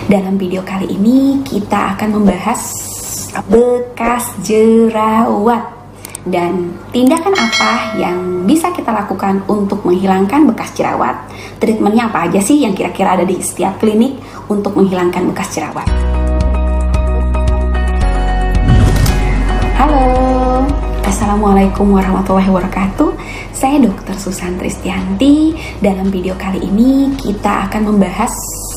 Dalam video kali ini kita akan membahas bekas jerawat dan tindakan apa yang bisa kita lakukan untuk menghilangkan bekas jerawat. Treatmentnya apa aja sih yang kira-kira ada di setiap klinik untuk menghilangkan bekas jerawat. Halo, Assalamualaikum warahmatullahi wabarakatuh. Saya Dr. Susan Tristianti. Dalam video kali ini kita akan membahas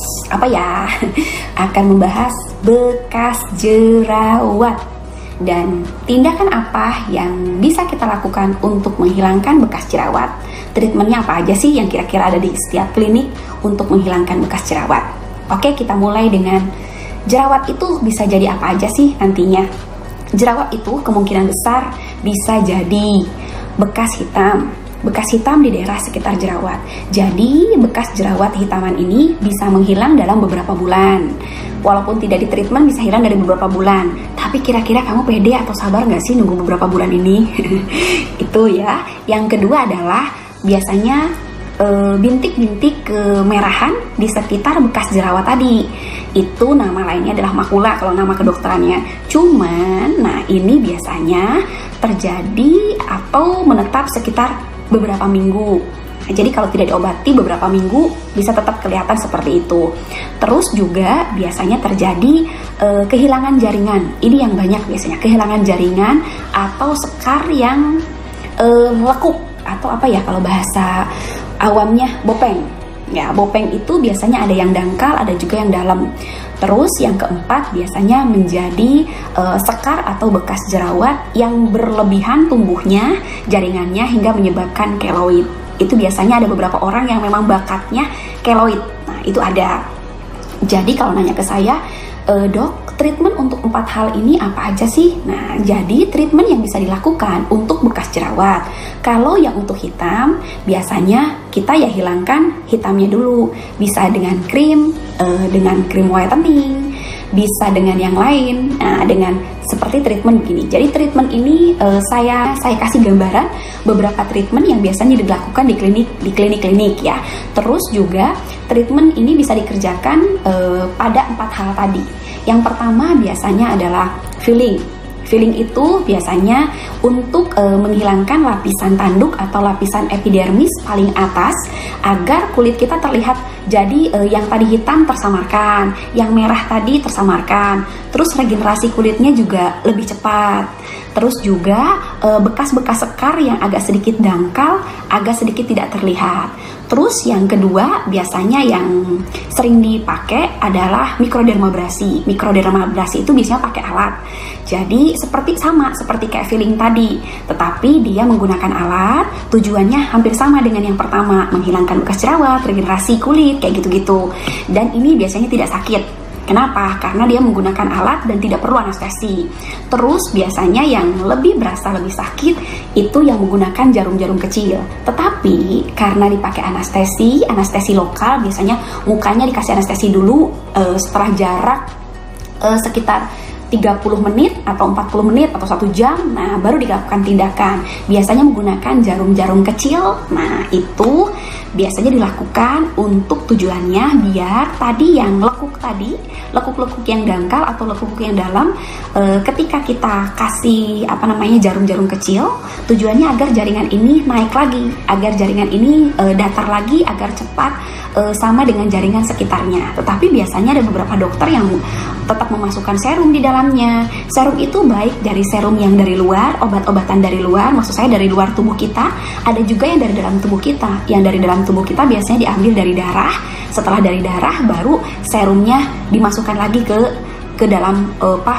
akan membahas bekas jerawat dan tindakan apa yang bisa kita lakukan untuk menghilangkan bekas jerawat. Treatmentnya apa aja sih yang kira-kira ada di setiap klinik untuk menghilangkan bekas jerawat. Oke, kita mulai dengan jerawat itu bisa jadi apa aja sih nantinya. Jerawat itu kemungkinan besar bisa jadi bekas hitam di daerah sekitar jerawat. Jadi bekas jerawat hitaman ini bisa menghilang dalam beberapa bulan. Walaupun tidak ditreatment bisa hilang dari beberapa bulan. Tapi kira-kira kamu pede atau sabar nggak sih nunggu beberapa bulan ini? Itu ya. Yang kedua adalah biasanya bintik-bintik kemerahan di sekitar bekas jerawat tadi. Itu nama lainnya adalah makula kalau nama kedokterannya. Cuman, nah ini biasanya terjadi atau menetap sekitar beberapa minggu. Nah, jadi kalau tidak diobati beberapa minggu bisa tetap kelihatan seperti itu. Terus juga biasanya terjadi kehilangan jaringan. Ini yang banyak biasanya, kehilangan jaringan atau sekar yang lekuk atau kalau bahasa awamnya bopeng. Ya, bopeng itu biasanya ada yang dangkal, ada juga yang dalam. Terus yang keempat biasanya menjadi sekar atau bekas jerawat yang berlebihan tumbuhnya jaringannya hingga menyebabkan keloid. Itu biasanya ada beberapa orang yang memang bakatnya keloid. Nah, itu ada. Jadi kalau nanya ke saya, dok, treatment untuk 4 hal ini apa aja sih? Nah, jadi treatment yang bisa dilakukan untuk bekas jerawat. Kalau yang untuk hitam, biasanya kita ya hilangkan hitamnya dulu. Bisa dengan krim whitening, bisa dengan yang lain. Nah, dengan seperti treatment begini. Jadi treatment ini saya kasih gambaran beberapa treatment yang biasanya dilakukan di klinik ya. Terus juga treatment ini bisa dikerjakan pada 4 hal tadi. Yang pertama biasanya adalah filling. Filling itu biasanya untuk menghilangkan lapisan tanduk atau lapisan epidermis paling atas agar kulit kita terlihat jadi yang tadi hitam tersamarkan, yang merah tadi tersamarkan. Terus regenerasi kulitnya juga lebih cepat. Terus juga bekas-bekas sekar yang agak sedikit dangkal, agak sedikit tidak terlihat. Terus yang kedua biasanya yang sering dipakai adalah mikrodermabrasi. Mikrodermabrasi itu biasanya pakai alat. Jadi seperti kayak filling tadi, tetapi dia menggunakan alat. Tujuannya hampir sama dengan yang pertama, menghilangkan bekas jerawat, regenerasi kulit, kayak gitu-gitu. Dan ini biasanya tidak sakit. Kenapa? Karena dia menggunakan alat dan tidak perlu anestesi. Terus biasanya yang lebih berasa lebih sakit itu yang menggunakan jarum-jarum kecil. Tetapi karena dipakai anestesi lokal, biasanya mukanya dikasih anestesi dulu setelah jarak sekitar 30 menit atau 40 menit atau 1 jam, nah baru dilakukan tindakan. Biasanya menggunakan jarum-jarum kecil. Nah itu biasanya dilakukan untuk tujuannya biar tadi yang lekuk yang dangkal atau lekuk yang dalam, ketika kita kasih jarum-jarum kecil, tujuannya agar jaringan ini naik lagi, agar jaringan ini datar lagi, agar cepat sama dengan jaringan sekitarnya. Tetapi biasanya ada beberapa dokter yang tetap memasukkan serum di dalamnya. Serum itu baik dari serum yang dari luar, obat-obatan dari luar, maksud saya dari luar tubuh kita. Ada juga yang dari dalam tubuh kita. Yang dari dalam tubuh kita biasanya diambil dari darah. Setelah dari darah baru serumnya dimasukkan lagi ke dalam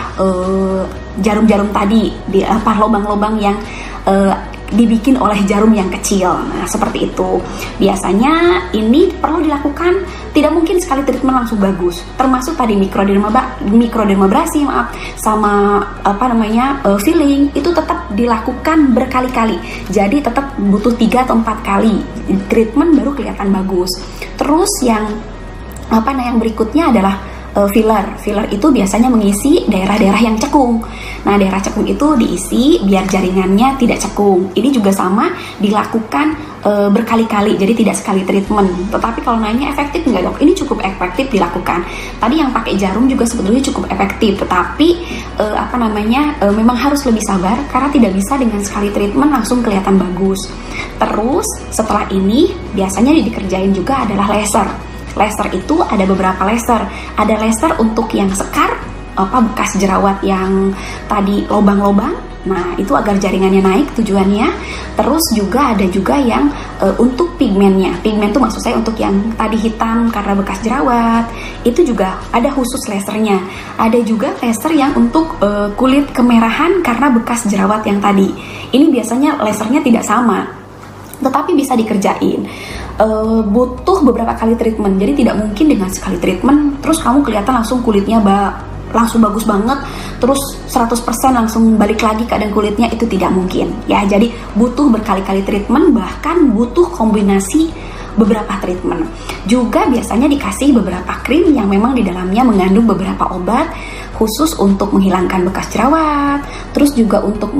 jarum-jarum tadi, di lubang-lubang yang dibikin oleh jarum yang kecil. Nah, seperti itu. Biasanya ini perlu dilakukan, tidak mungkin sekali treatment langsung bagus. Termasuk tadi mikrodermabrasi, sama filling itu tetap dilakukan berkali-kali. Jadi tetap butuh 3 atau 4 kali treatment baru kelihatan bagus. Terus yang berikutnya adalah filler. Filler itu biasanya mengisi daerah-daerah yang cekung. Nah, daerah cekung itu diisi biar jaringannya tidak cekung. Ini juga sama dilakukan berkali-kali, jadi tidak sekali treatment. Tetapi kalau nanya efektif nggak dok? Ini cukup efektif dilakukan. Tadi yang pakai jarum juga sebetulnya cukup efektif, tetapi memang harus lebih sabar karena tidak bisa dengan sekali treatment langsung kelihatan bagus. Terus setelah ini biasanya dikerjain juga adalah laser. Laser itu ada beberapa laser. Ada laser untuk yang sekar, bekas jerawat yang tadi lobang-lobang. Nah, itu agar jaringannya naik tujuannya. Terus juga ada juga yang untuk pigmennya. Pigmen itu maksud saya untuk yang tadi hitam karena bekas jerawat. Itu juga ada khusus lasernya. Ada juga laser yang untuk kulit kemerahan karena bekas jerawat yang tadi. Ini biasanya lasernya tidak sama, tetapi bisa dikerjain. Butuh beberapa kali treatment. Jadi tidak mungkin dengan sekali treatment terus kamu kelihatan langsung kulitnya langsung bagus banget, terus 100% langsung balik lagi keadaan kulitnya, itu tidak mungkin ya. Jadi butuh berkali-kali treatment, bahkan butuh kombinasi beberapa treatment. Juga biasanya dikasih beberapa krim yang memang di dalamnya mengandung beberapa obat khusus untuk menghilangkan bekas jerawat, terus juga untuk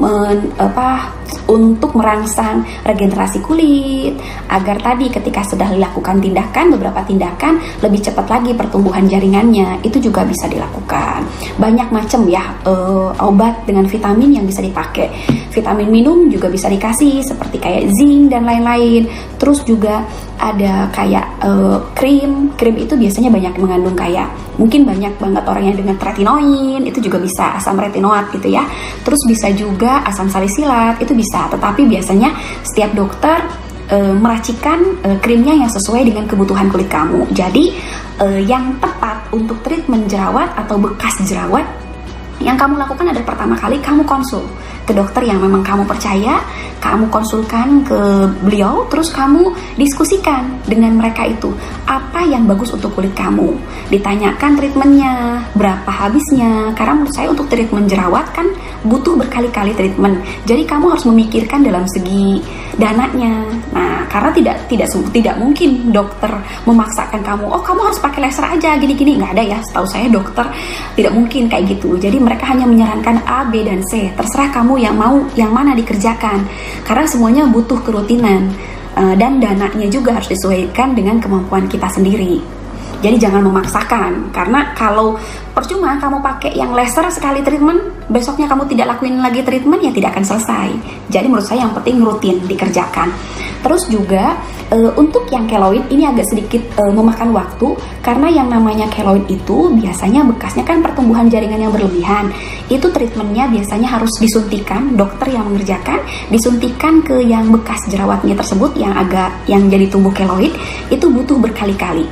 merangsang regenerasi kulit agar tadi ketika sudah dilakukan beberapa tindakan lebih cepat lagi pertumbuhan jaringannya. Itu juga bisa dilakukan. Banyak macam ya obat dengan vitamin yang bisa dipakai. Vitamin minum juga bisa dikasih seperti kayak zinc dan lain-lain. Terus juga ada kayak krim itu biasanya banyak mengandung kayak, mungkin banyak banget orang yang dengan retinoin, itu juga bisa asam retinoat gitu ya. Terus bisa juga asam salisilat, itu bisa. Tetapi biasanya setiap dokter meracikan krimnya yang sesuai dengan kebutuhan kulit kamu. Jadi yang tepat untuk treatment jerawat atau bekas jerawat, yang kamu lakukan adalah pertama kali kamu konsul ke dokter yang memang kamu percaya, kamu konsulkan ke beliau, terus kamu diskusikan dengan mereka itu apa yang bagus untuk kulit kamu. Ditanyakan treatmentnya, berapa habisnya, karena menurut saya untuk treatment jerawat kan butuh berkali-kali treatment. Jadi kamu harus memikirkan dalam segi dananya. Nah, karena tidak mungkin dokter memaksakan kamu, oh kamu harus pakai laser aja gini-gini, nggak ada ya. Setahu saya dokter tidak mungkin kayak gitu. Jadi mereka hanya menyarankan A, B, dan C. Terserah kamu yang mau yang mana dikerjakan. Karena semuanya butuh kerutinan dan dananya juga harus disesuaikan dengan kemampuan kita sendiri. Jadi jangan memaksakan, karena kalau percuma kamu pakai yang laser sekali treatment, besoknya kamu tidak lakuin lagi treatment, ya tidak akan selesai. Jadi menurut saya yang penting rutin dikerjakan. Terus juga untuk yang keloid ini agak sedikit memakan waktu, karena yang namanya keloid itu biasanya bekasnya kan pertumbuhan jaringan yang berlebihan. Itu treatmentnya biasanya harus disuntikan, dokter yang mengerjakan, disuntikan ke yang bekas jerawatnya tersebut yang jadi tumbuh keloid, itu butuh berkali-kali.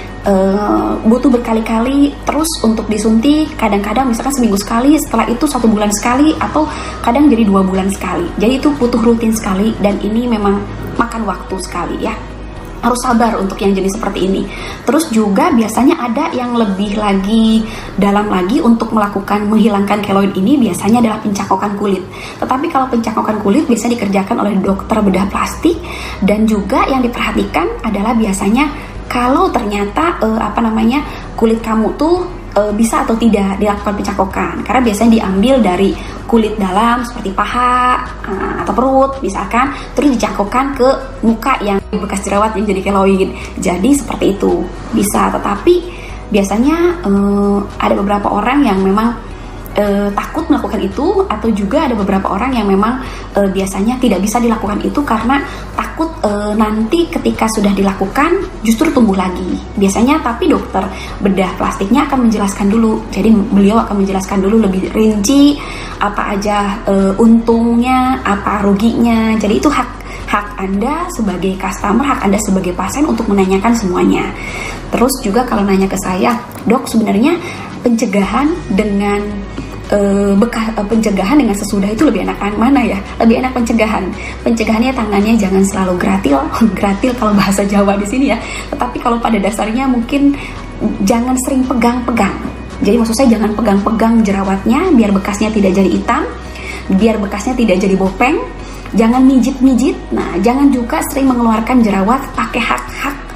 Terus untuk disuntik kadang-kadang misalkan seminggu sekali, setelah itu 1 bulan sekali, atau kadang jadi 2 bulan sekali. Jadi itu butuh rutin sekali, dan ini memang makan waktu sekali ya. Harus sabar untuk yang jenis seperti ini. Terus juga biasanya ada yang lebih lagi dalam lagi untuk menghilangkan keloid ini, biasanya adalah pencakokan kulit. Tetapi kalau pencakokan kulit bisa dikerjakan oleh dokter bedah plastik, dan juga yang diperhatikan adalah biasanya kalau ternyata kulit kamu tuh bisa atau tidak dilakukan pencakokan, karena biasanya diambil dari kulit dalam seperti paha atau perut misalkan, terus dicakokkan ke muka yang bekas jerawat yang jadi keloid. Jadi seperti itu bisa, tetapi biasanya ada beberapa orang yang memang takut melakukan itu, atau juga ada beberapa orang yang memang biasanya tidak bisa dilakukan itu karena takut nanti ketika sudah dilakukan justru tumbuh lagi biasanya. Tapi dokter bedah plastiknya akan menjelaskan dulu, jadi beliau akan menjelaskan dulu lebih rinci apa aja untungnya, apa ruginya. Jadi itu hak Anda sebagai customer, hak Anda sebagai pasien untuk menanyakan semuanya. Terus juga kalau nanya ke saya, dok sebenarnya pencegahan dengan pencegahan dengan sesudah itu lebih enak mana ya? Lebih enak pencegahannya tangannya jangan selalu gratil kalau bahasa Jawa di sini ya. Tetapi kalau pada dasarnya mungkin jangan sering pegang-pegang. Jadi maksud saya jangan pegang-pegang jerawatnya biar bekasnya tidak jadi hitam, biar bekasnya tidak jadi bopeng. Jangan mijit-mijit. Nah, jangan juga sering mengeluarkan jerawat pakai hak-hak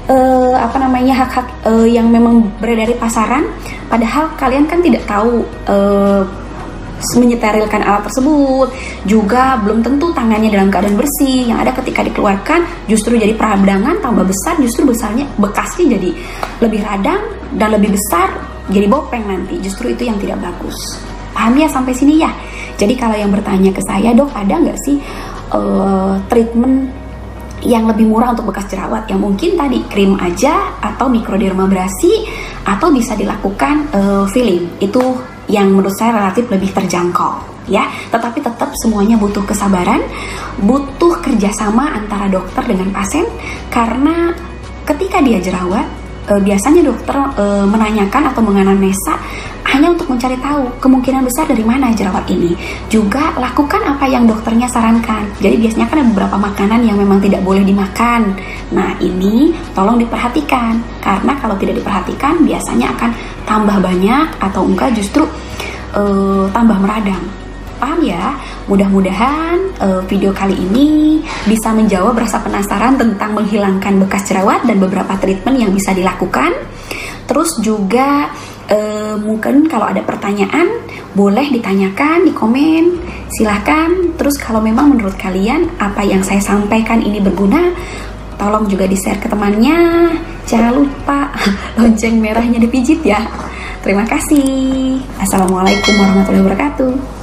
hak-hak yang memang beredar di pasaran, padahal kalian kan tidak tahu menyeterilkan alat tersebut, juga belum tentu tangannya dalam keadaan bersih. Yang ada ketika dikeluarkan justru jadi peradangan tambah besar, justru bekasnya jadi lebih radang dan lebih besar, jadi bopeng nanti. Justru itu yang tidak bagus. Paham ya sampai sini ya? Jadi kalau yang bertanya ke saya, dok ada nggak sih treatment yang lebih murah untuk bekas jerawat, yang mungkin tadi krim aja atau mikrodermabrasi, atau bisa dilakukan filling, itu yang menurut saya relatif lebih terjangkau ya. Tetapi tetap semuanya butuh kesabaran, butuh kerjasama antara dokter dengan pasien, karena ketika dia jerawat biasanya dokter menanyakan atau menganamnesa hanya untuk mencari tahu kemungkinan besar dari mana jerawat ini. Juga lakukan apa yang dokternya sarankan. Jadi biasanya kan ada beberapa makanan yang memang tidak boleh dimakan. Nah ini tolong diperhatikan, karena kalau tidak diperhatikan biasanya akan tambah banyak atau enggak justru tambah meradang. Paham ya? Mudah-mudahan video kali ini bisa menjawab rasa penasaran tentang menghilangkan bekas jerawat dan beberapa treatment yang bisa dilakukan. Terus juga mungkin kalau ada pertanyaan boleh ditanyakan di komen, silahkan. Terus kalau memang menurut kalian apa yang saya sampaikan ini berguna, tolong juga di-share ke temannya. Jangan lupa lonceng merahnya dipijit ya. Terima kasih. Assalamualaikum warahmatullahi wabarakatuh.